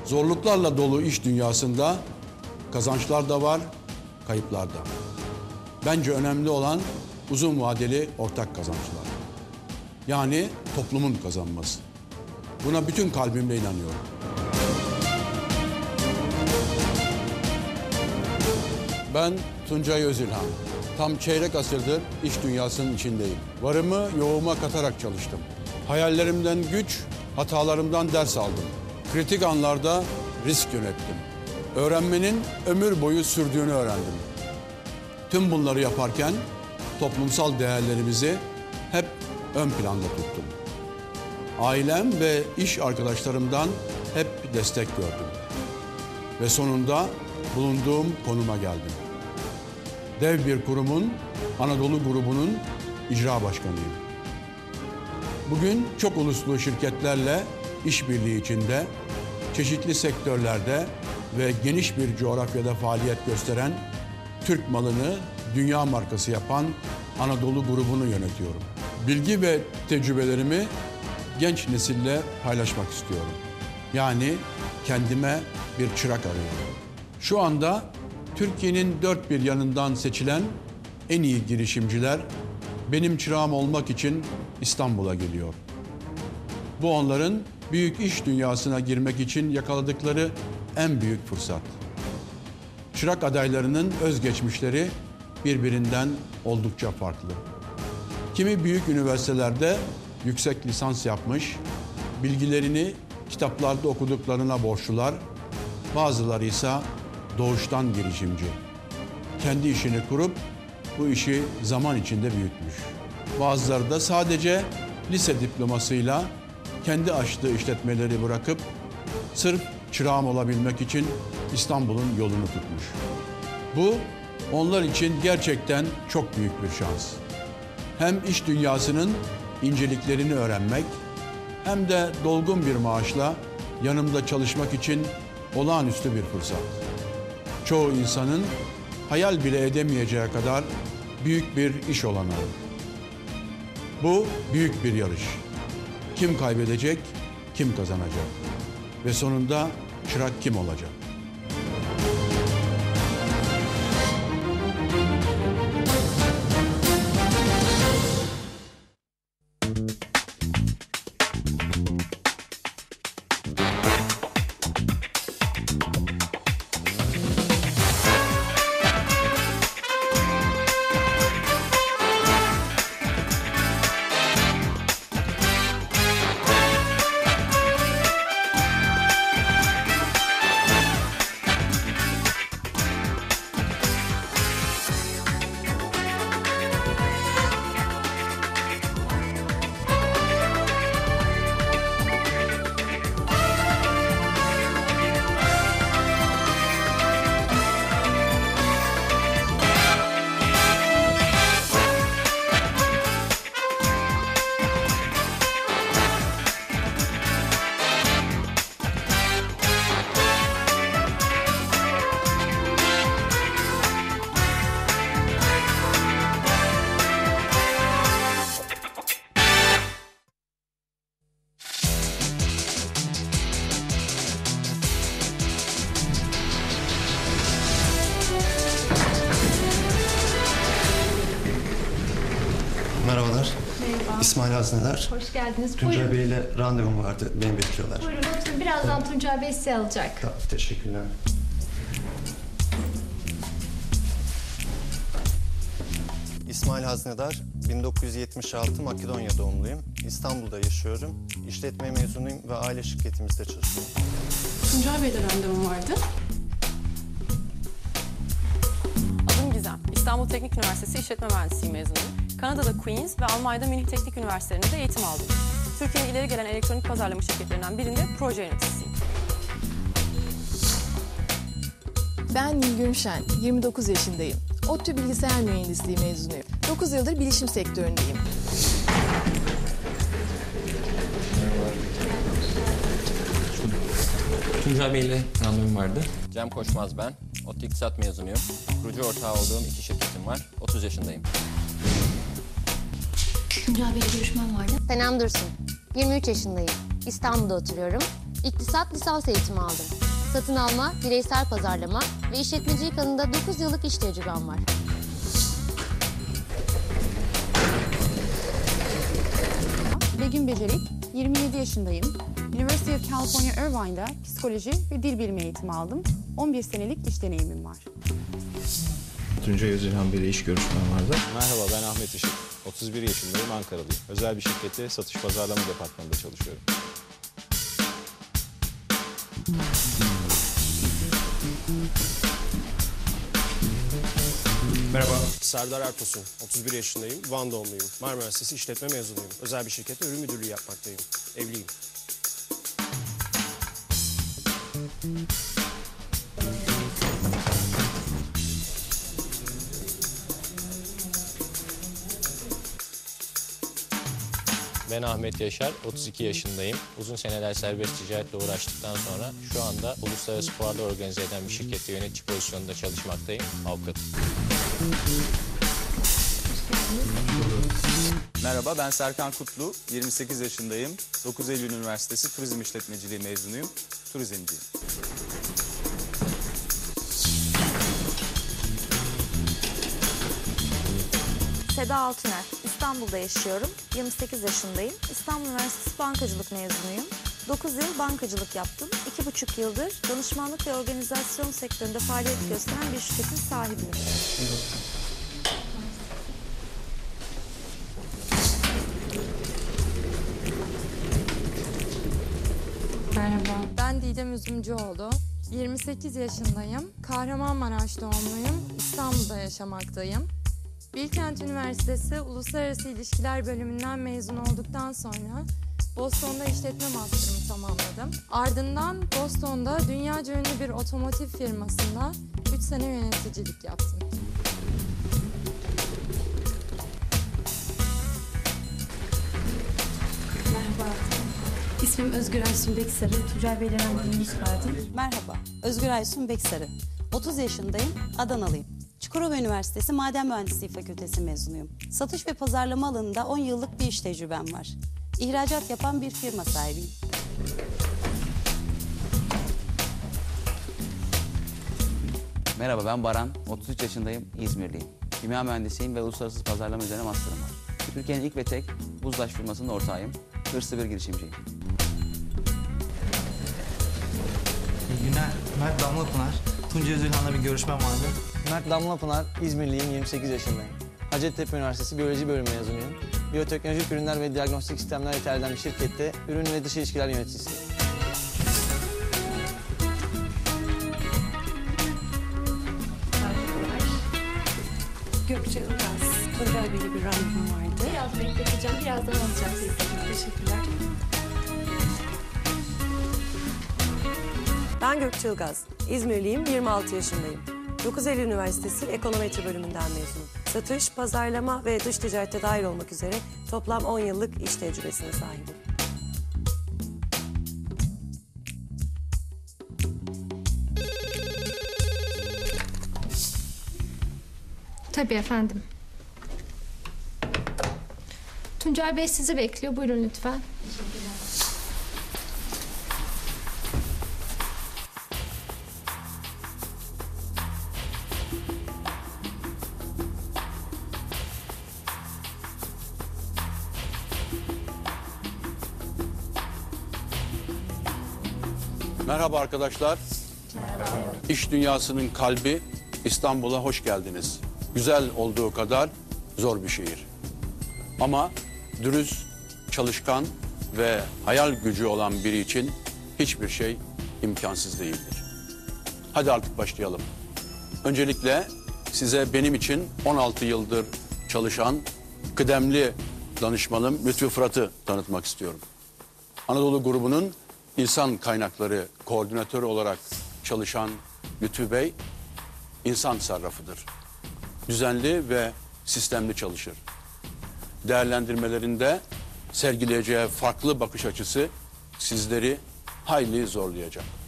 Zorluklarla dolu iş dünyasında kazançlar da var, kayıplar da. Bence önemli olan uzun vadeli ortak kazançlar. Yani toplumun kazanması. Buna bütün kalbimle inanıyorum. Ben Tuncay Özilhan. Tam çeyrek asırdır iş dünyasının içindeyim. Varımı yoğuma katarak çalıştım. Hayallerimden güç, hatalarımdan ders aldım. Kritik anlarda risk yönettim. Öğrenmenin ömür boyu sürdüğünü öğrendim. Tüm bunları yaparken toplumsal değerlerimizi hep ön planda tuttum. Ailem ve iş arkadaşlarımdan hep destek gördüm. Ve sonunda bulunduğum konuma geldim. Dev bir kurumun, Anadolu grubunun icra başkanıyım. Bugün çok uluslu şirketlerle işbirliği içinde, çeşitli sektörlerde ve geniş bir coğrafyada faaliyet gösteren, Türk malını dünya markası yapan Anadolu grubunu yönetiyorum. Bilgi ve tecrübelerimi genç nesille paylaşmak istiyorum. Yani kendime bir çırak arıyorum. Şu anda Türkiye'nin dört bir yanından seçilen en iyi girişimciler benim çırağım olmak için İstanbul'a geliyor. Bu onların büyük iş dünyasına girmek için yakaladıkları en büyük fırsat. Çırak adaylarının özgeçmişleri birbirinden oldukça farklı. Kimi büyük üniversitelerde yüksek lisans yapmış, bilgilerini kitaplarda okuduklarına borçlular, bazıları ise doğuştan girişimci. Kendi işini kurup bu işi zaman içinde büyütmüş. Bazıları da sadece lise diplomasıyla kendi açtığı işletmeleri bırakıp sırf çırağım olabilmek için İstanbul'un yolunu tutmuş. Bu onlar için gerçekten çok büyük bir şans. Hem iş dünyasının inceliklerini öğrenmek hem de dolgun bir maaşla yanımda çalışmak için olağanüstü bir fırsat. Çoğu insanın hayal bile edemeyeceği kadar büyük bir iş olanağı. Bu büyük bir yarış. Kim kaybedecek, kim kazanacak? Ve sonunda çırak kim olacak? Merhabalar. Merhaba. İsmail Hazneler. Hoş geldiniz. Tuncay Buyurun. Bey ile randevum vardı. Beni bekliyorlar. Buyurun oturun. Birazdan Tuncay Bey sizi alacak. Tamam, teşekkürler. İsmail Haznedar, 1976 Makedonya doğumluyum. İstanbul'da yaşıyorum. İşletme mezunuyum ve aile şirketimizde çalışıyorum. Tuncay Bey'le randevum vardı. Adım Gizem. İstanbul Teknik Üniversitesi İşletme Mühendisliği mezunuyum. Kanada'da Queen's ve Almanya'da Münih Teknik Üniversitelerinde eğitim aldım. Türkiye'nin ileri gelen elektronik pazarlama şirketlerinden birinde proje yöneticisiyim. Ben Nilgün Şen, 29 yaşındayım. ODTÜ Bilgisayar Mühendisliği mezunuyum. 9 yıldır bilişim sektöründeyim. Tuncay Bey'le randevum vardı. Cem Koşmaz ben. ODTÜ İktisat mezunuyum. Kurucu ortağı olduğum 2 şirketim var. 30 yaşındayım. Tuncay Bey'le görüşmem vardı. Senem Dursun. 23 yaşındayım. İstanbul'da oturuyorum. İktisat lisans eğitimi aldım. Satın alma, bireysel pazarlama ve işletmecilik alanında 9 yıllık iş tecrübem var. Begüm Becerik, 27 yaşındayım. University of California Irvine'da psikoloji ve dil bilimi eğitimi aldım. 11 senelik iş deneyimim var. Tuncay Özilhan Bey'le iş görüşmem vardı. Merhaba, ben Ahmet Işık. 31 yaşındayım, Ankaralıyım. Özel bir şirkette satış pazarlama departmanında çalışıyorum. Merhaba. Serdar Ertosun, 31 yaşındayım, Van doğumluyum. Marmara Üniversitesi işletme mezunuyum. Özel bir şirkette ürün müdürlüğü yapmaktayım. Evliyim. Ben Ahmet Yaşar, 32 yaşındayım. Uzun seneler serbest ticaretle uğraştıktan sonra şu anda uluslararası fuarlar organize eden bir şirkette yönetici pozisyonunda çalışmaktayım, avukatım. Merhaba, ben Serkan Kutlu, 28 yaşındayım. 9 Eylül Üniversitesi Turizm İşletmeciliği mezunuyum, turizmciyim. Seda Altuner, İstanbul'da yaşıyorum. 28 yaşındayım. İstanbul Üniversitesi Bankacılık mezunuyum. 9 yıl bankacılık yaptım. 2,5 yıldır danışmanlık ve organizasyon sektöründe faaliyet gösteren bir şirketin sahibiyim. Merhaba, ben Didem Üzümcüoğlu. 28 yaşındayım. Kahramanmaraş doğumluyum. İstanbul'da yaşamaktayım. Bilkent Üniversitesi Uluslararası İlişkiler bölümünden mezun olduktan sonra Boston'da işletme master'ımı tamamladım. Ardından Boston'da dünyaca ünlü bir otomotiv firmasında 3 sene yöneticilik yaptım. Merhaba. İsmim Özgür Aysun Beksarı. Tuncay Bey'le randevumuz vardı. Merhaba. Özgür Aysun Beksarı. 30 yaşındayım. Adanalıyım. Çukurova Üniversitesi Maden Mühendisliği Fakültesi mezunuyum. Satış ve pazarlama alanında 10 yıllık bir iş tecrübem var. İhracat yapan bir firma sahibiyim. Merhaba, ben Baran, 33 yaşındayım, İzmirliyim. Kimya mühendisiyim ve uluslararası pazarlama üzerine master'ım var. Türkiye'nin ilk ve tek buzlaş firmasının ortağıyım. Hırslı bir girişimciyim. İyi günler, Mert Damlapınar. Tuncay Özilhan'la bir görüşmem vardı. Mert Damlapınar, İzmirliyim, 28 yaşındayım. Hacettepe Üniversitesi Biyoloji Bölümü mezunuyum. Biyoteknolojik ürünler ve diagnostik sistemler ithal eden bir şirkette ürün ve dış ilişkiler yöneticisiyim. Gökçe Ilgaz. Tuncay Bey'le bir randevum vardı. Biraz bekleteceğim, birazdan alacaksınız. Teşekkürler. Ben Gökçe Ilgaz. İzmirliyim, 26 yaşındayım. 9 Eylül Üniversitesi Ekonometri bölümünden mezunum. Satış, pazarlama ve dış ticarete dahil olmak üzere toplam 10 yıllık iş tecrübesine sahibim. Tabii efendim. Tuncay Bey sizi bekliyor. Buyurun lütfen. Merhaba arkadaşlar. İş dünyasının kalbi İstanbul'a hoş geldiniz. Güzel olduğu kadar zor bir şehir. Ama dürüst, çalışkan ve hayal gücü olan biri için hiçbir şey imkansız değildir. Hadi artık başlayalım. Öncelikle size benim için 16 yıldır çalışan kıdemli danışmanım Lütfü Fırat'ı tanıtmak istiyorum. Anadolu grubunun İnsan Kaynakları Koordinatörü olarak çalışan Lütfü Bey, insan sarrafıdır. Düzenli ve sistemli çalışır. Değerlendirmelerinde sergileyeceği farklı bakış açısı sizleri hayli zorlayacak.